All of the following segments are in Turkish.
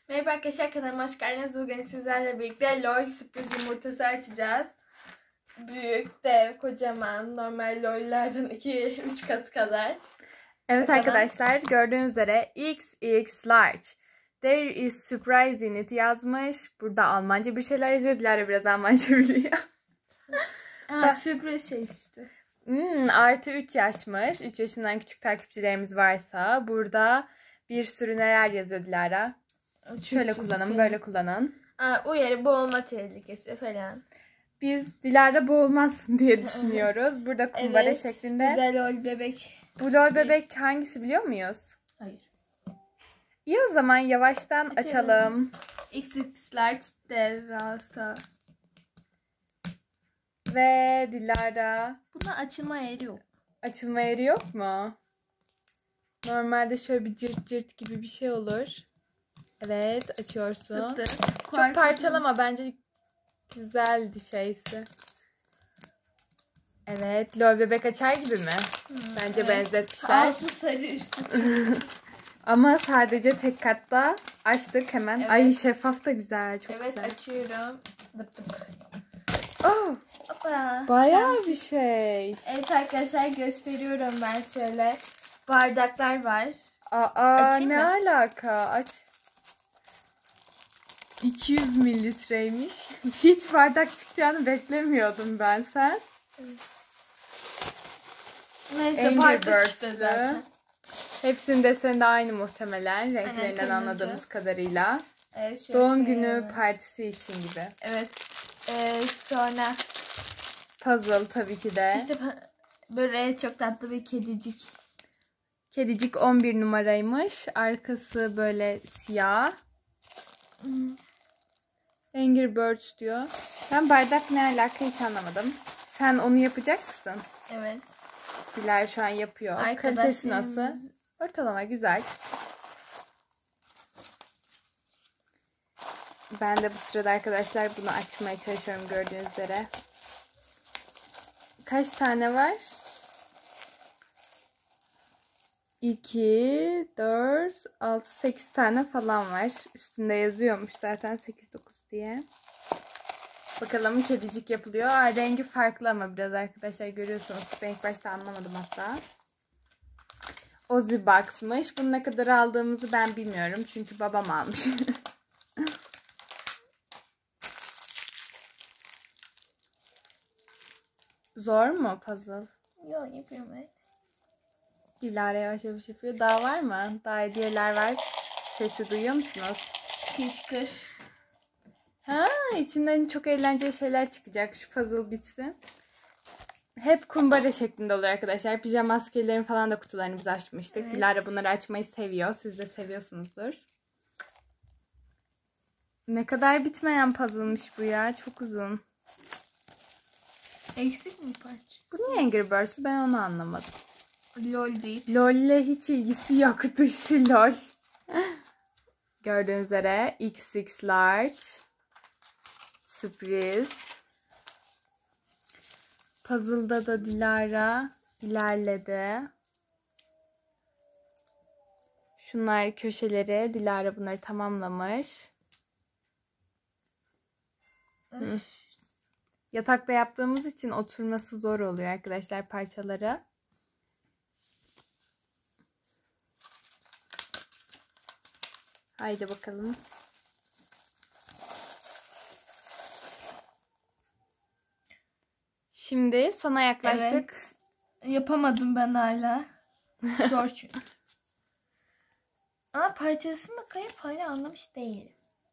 Merhaba arkadaşlar, kanalıma hoş geldiniz. Bugün sizlerle birlikte LOL sürpriz yumurtası açacağız. Büyük, dev, kocaman, normal LOL'lerden 2-3 kat kadar. Evet Bakalım. arkadaşlar, gördüğünüz üzere XX large. There is surprise in it yazmış. Burada Almanca bir şeyler yazıyor. Dilara biraz Almanca biliyor. Sürpriz şey işte. Artı 3 yaşmış. 3 yaşından küçük takipçilerimiz varsa burada bir sürü neler yazıyor Dilara. Şöyle kullanın, böyle kullanın. Uyarı, boğulma tehlikesi falan. Biz Dilara boğulmazsın diye düşünüyoruz. Burada kumbara şeklinde. Bu da LOL bebek. Bu LOL bebek hangisi biliyor muyuz? Hayır. İyi, o zaman yavaştan açalım. XX large, dev ve alsa. Ve Dilara. Buna açılma yeri yok. Açılma yeri yok mu? Normalde şöyle bir cırt cırt gibi bir şey olur. Evet, açıyorsun. Çok parçalama, bence güzeldi şeysi. Evet, LOL bebek açar gibi mi? Bence evet. Benzetmişler. Altı sarı, üstü Ama sadece tek katta açtık hemen. Evet. Ay, şeffaf da güzel, çok güzel. Evet, açıyorum. Dıp dıp. Oh! Hoppa. Bayağı bir şey. Evet arkadaşlar, gösteriyorum ben şöyle. Bardaklar var. Açayım ne mı? Alaka? Aç. 200 mililitreymiş. Hiç bardak çıkacağını beklemiyordum ben, sen. Neyse, bardak çıktı zaten. Hepsinin deseni de aynı muhtemelen. Renklerinden anladığımız kadarıyla. Evet, doğum günü partisi için gibi. Evet. Sonra puzzle tabii ki de. İşte böyle çok tatlı bir kedicik. Kedicik 11 numaraymış. Arkası böyle siyah. Angry Birds diyor. Ben bardak ne alaka hiç anlamadım. Sen onu yapacak mısın? Evet. Dilara şu an yapıyor. Kalitesi nasıl? Ortalama güzel. Ben de bu sırada arkadaşlar bunu açmaya çalışıyorum gördüğünüz üzere. Kaç tane var? 2, 4, 6, 8 tane falan var. Üstünde yazıyormuş zaten 8-9 diye. Bakalım kedicik yapılıyor. Rengi farklı ama biraz arkadaşlar, görüyorsunuz. Ben ilk başta anlamadım hatta. Ozzy Box'mış. Bunu ne kadar aldığımızı ben bilmiyorum. Çünkü babam almış. Zor mu puzzle? Yok, yapıyorum ben. Dilara yavaş yavaş yapıyor. Daha var mı? Daha hediyeler var. Sesi duyuyor musunuz? Kışkır. İçinden çok eğlenceli şeyler çıkacak. Şu puzzle bitsin. Hep kumbara şeklinde oluyor arkadaşlar. Pijama maskelerin falan da kutularını biz açmıştık. Evet. Dilara bunları açmayı seviyor. Siz de seviyorsunuzdur. Ne kadar bitmeyen puzzle'mış bu ya. Çok uzun. Eksik mi parça? Bu niye Angry Birds'ü? Ben onu anlamadım. LOL değil. LOL'le hiç ilgisi yoktu şu LOL. Gördüğünüz üzere XX large. Sürpriz. Puzzle'da da Dilara ilerledi. Şunlar köşeleri. Dilara bunları tamamlamış. Yatakta yaptığımız için oturması zor oluyor arkadaşlar parçaları. Haydi bakalım. Şimdi sona yaklaştık. Evet. Yapamadım ben hala. Zor çünkü. Ama parçasını kayıp hala anlamış değilim.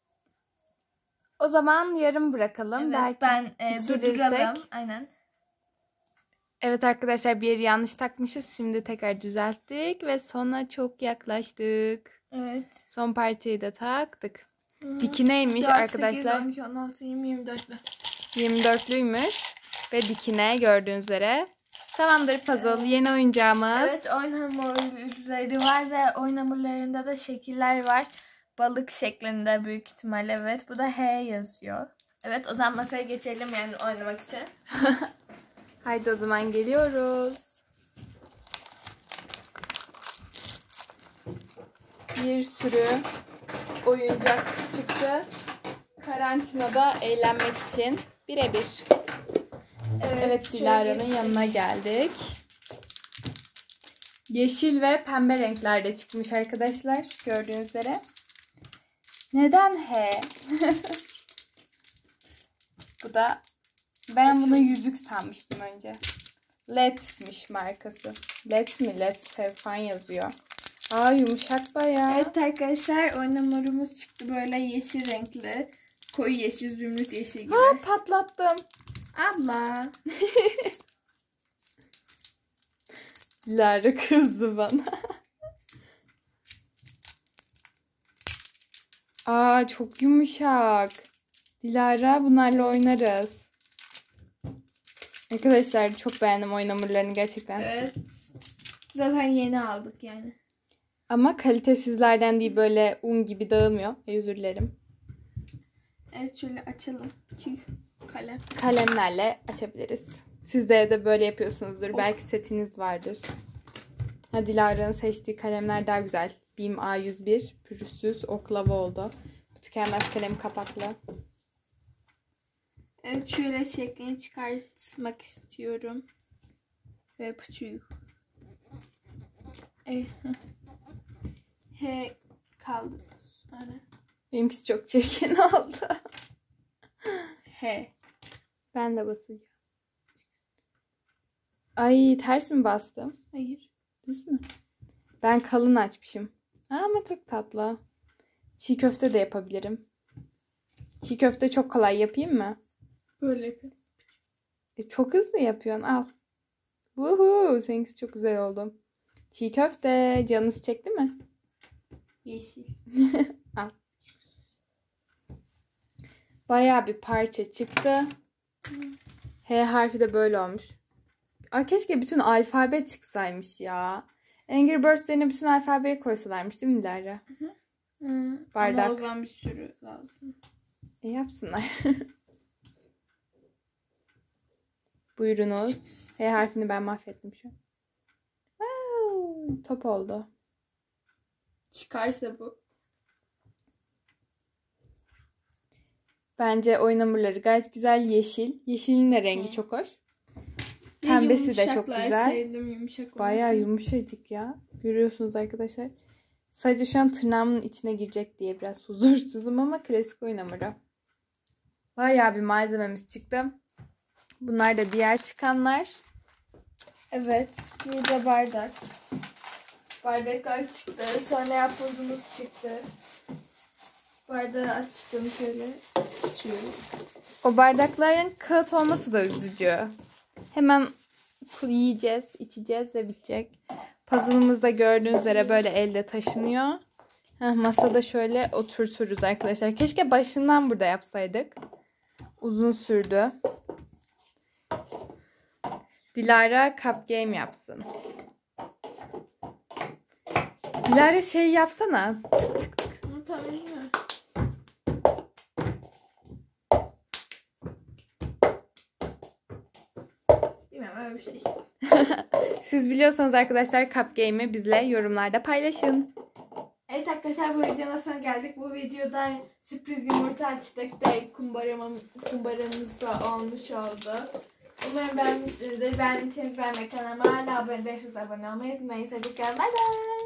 O zaman yarım bırakalım. Evet, belki bitirirsek. Aynen. Evet arkadaşlar, bir yeri yanlış takmışız. Şimdi tekrar düzelttik ve sona çok yaklaştık. Evet. Son parçayı da taktık. Dikineymiş 4, arkadaşlar. 8, 12, 16, 20, 24'lü. 24'lüymüş. Ve dikine gördüğünüz üzere. Tamamdır puzzle. Evet. Yeni oyuncağımız. Evet, oyun hamurları var ve oyun hamurlarında da şekiller var. Balık şeklinde büyük ihtimal, evet. Bu da H yazıyor. Evet, o zaman masaya geçelim yani oynamak için. Haydi o zaman geliyoruz. Bir sürü oyuncak çıktı. Karantinada eğlenmek için birebir. Evet, Dilara'nın yanına geldik. Yeşil ve pembe renklerde çıkmış arkadaşlar. Gördüğünüz üzere. Neden he? Bu da ben bunu yüzük sanmıştım önce. Let'smiş markası. Let's mi? Let's have fun yazıyor. Aa, yumuşak bayağı. Evet arkadaşlar, oynamurumuz çıktı böyle yeşil renkli. Koyu yeşil, zümrüt yeşil gibi. Aa, patlattım. Abla. Dilara kızdı bana. Aa, çok yumuşak. Dilara, bunlarla oynarız. Arkadaşlar çok beğendim oyun hamurlarını gerçekten. Evet. Zaten yeni aldık yani. Ama kalitesizlerden değil, böyle un gibi dağılmıyor. Özür dilerim. Evet, şöyle açalım. Kalem. Kalemlerle açabiliriz. Siz de evde böyle yapıyorsunuzdur. Belki setiniz vardır. Ha, Dilara'nın seçtiği kalemler daha güzel. Beam A101 pürüzsüz oklava oldu. Tükenmez kalem kapaklı. Evet, şöyle şeklini çıkartmak istiyorum. Ve puçuyu. He kaldı. Sonra. Benimkisi çok çirkin oldu. He. Ben de basacağım. Ay, ters mi bastım? Hayır. Düz mü? Ben kalın açmışım. Ama çok tatlı. Çiğ köfte de yapabilirim. Çiğ köfte çok kolay, yapayım mı? Böyle yapayım. Çok hızlı yapıyorsun. Al. Woohoo! Seninkisi çok güzel oldu. Çiğ köfte. Canınız çekti mi? Yeşil. Al. Bayağı bir parça çıktı. H harfi de böyle olmuş. Ay, keşke bütün alfabe çıksaymış ya. Angry Birds yerine bütün alfabeyi koysalarmış değil mi Dilara? Bardak. Ama o zaman bir sürü lazım. Yapsınlar. Buyurunuz. H harfini ben mahvettim şu an. Wow, top oldu. Çıkarsa bu. Bence oyun hamurları gayet güzel. Yeşil. Yeşilin de rengi çok hoş. Pembesi de çok güzel. Sevdim, yumuşak Bayağı olması. yumuşacık ya. Görüyorsunuz arkadaşlar. Sadece şu an tırnağımın içine girecek diye biraz huzursuzum ama klasik oyun hamuru. Bayağı bir malzememiz çıktı. Bunlar da diğer çıkanlar. Evet. Burada bardak. Bardaklar çıktı. Sonra yapbozumuz çıktı. Bardağı açtım şöyle. Açıyorum. O bardakların kağıt olması da üzücü. Hemen yiyeceğiz, içeceğiz ve bitecek. Puzzle'ımız da gördüğünüz üzere böyle elde taşınıyor. Masada şöyle oturturuz arkadaşlar. Keşke başından burada yapsaydık. Uzun sürdü. Dilara cup game yapsın. Dilara şey yapsana. Tık tık tık. Bunu tam bilmiyorum. Bilmiyorum, öyle bir şey. Siz biliyorsanız arkadaşlar cup game'i bizle yorumlarda paylaşın. Evet arkadaşlar, bu videonun sonuna geldik. Bu videoda sürpriz yumurta açtık ve kumbaramız da olmuş oldu. Umarım beğenmişsinizdir. Beğendiyseniz beğenmeyi, kanalıma hala abone değilseniz abone olmayı unutmayın. Sevgiler, bay bay.